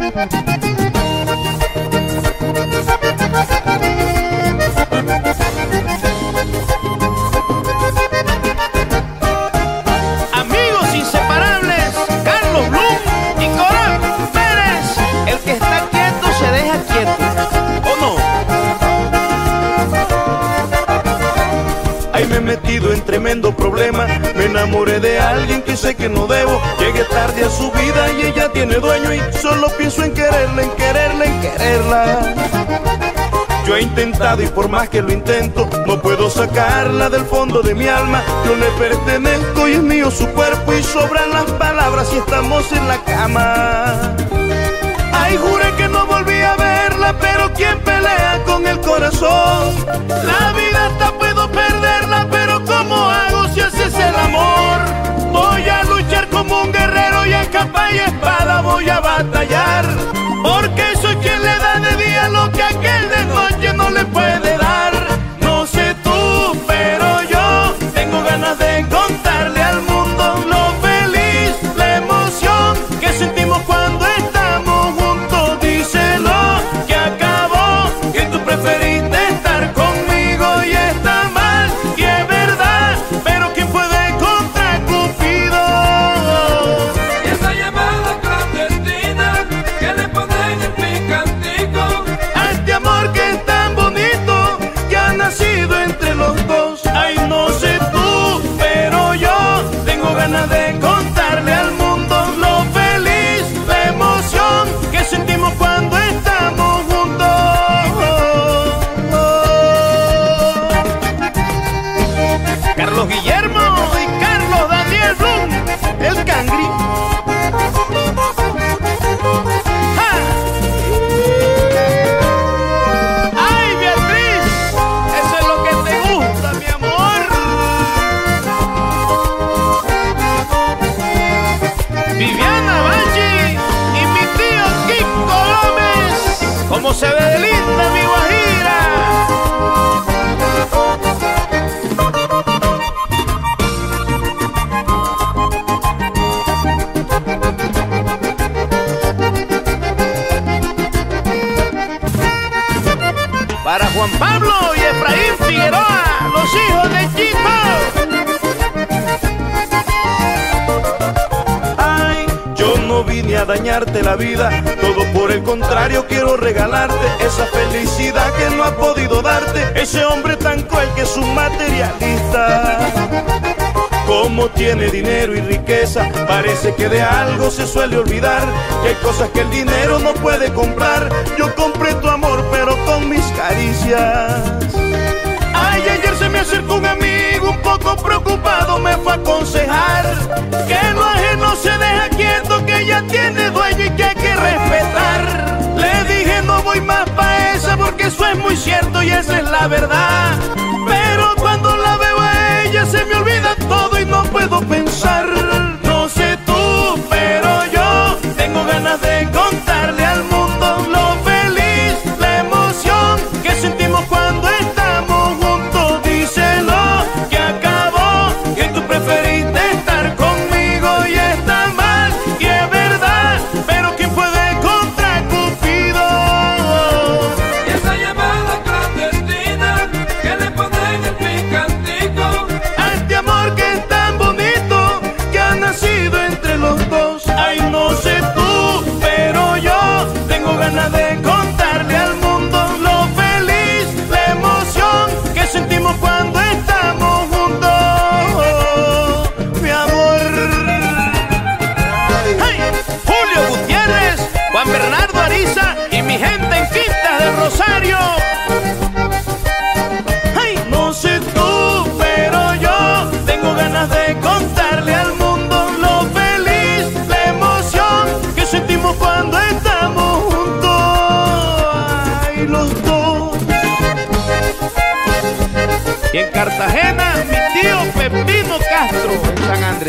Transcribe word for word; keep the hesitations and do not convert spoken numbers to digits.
Amigos inseparables, Carlos Blum y Coral Pérez. El que está quieto se deja quieto, ¿o no? Ay, me he metido en tremendo problema. Me enamoré de alguien que sé que no debo. Llegué tarde a su vida y ella tiene dueño, y solo pienso en quererla, en quererla, en quererla. Yo he intentado y por más que lo intento, no puedo sacarla del fondo de mi alma. Yo le pertenezco y es mío su cuerpo, y sobran las palabras y estamos en la cama. Ay, juré que no volví a verla, pero ¿quién pelea con el corazón? La vida hasta puedo perderla, pero ¿cómo hago si ese es el amor? Voy a luchar como un guerrero y a capa y espada voy a batallar, porque soy quien le da de día lo que aquel de noche no le puede dar. No sé tú, pero yo tengo ganas de contarle al mundo lo feliz, la emoción que sentimos cuando estamos juntos. Díselo que acabó, que tú preferiste estar conmigo y está mal, y es verdad, pero ¿quién puede contra Cupido? Y esa llamada clandestina que le ponen el picantico A este amor que es tan bonito, que ha nacido entre los dos. Ay, no sé tú, pero yo tengo ganas de contarle al mundo lo feliz, la emoción que sentimos cuando estamos juntos. Carlos Guillermo y Carlos Daniel Blum, el Cangri. ¡Ja! ¡Ay, Beatriz! Eso es lo que te gusta, mi amor. Viviana Banchi y mi tío Kiko Gómez. ¿Cómo se ve de linda mi Guajira? Para Juan Pablo y Efraín Figueroa, los hijos de Chito. Ay, yo no vine a dañarte la vida, todo por el contrario quiero regalarte esa felicidad que no ha podido darte ese hombre tan cruel que es un materialista. Como tiene dinero y riqueza, parece que de algo se suele olvidar, que hay cosas que el dinero no puede comprar. Yo compré tu amor pero con mis caricias. Ay, ayer se me acercó un amigo un poco preocupado, me fue a aconsejar que lo ajeno se deja quieto, que ella tiene dueño y que hay que respetar. Le dije no voy más pa' esa, porque eso es muy cierto y esa es la verdad. Pero cuando la veo a ella se me olvida todo y no puedo pensar. No sé tú, pero yo tengo ganas de contarle al mundo lo feliz, la emoción que sentimos cuando estamos juntos. Díselo que acabó, que tú preferiste estar conmigo y está mal, y es verdad, pero ¿quién puede contra Cupido? y esa llamada clandestina que le ponen el picantico A este amor que es tan bonito, que ha nacido entre los dos. Ay, no sé tú, pero yo tengo ganas de contarle al mundo lo feliz, la emoción que sentimos cuando estamos juntos, mi amor. ¡Hey! Julio Gutiérrez, Juan Bernardo Ariza y mi gente en Quintas del Rosario. Ay, no sé tú, pero yo tengo ganas de contarle al mundo lo feliz, la emoción que sentimos cuando estamos juntos. Ay, los dos. Y en Cartagena, mi tío Pepino Castro, en San Andrés.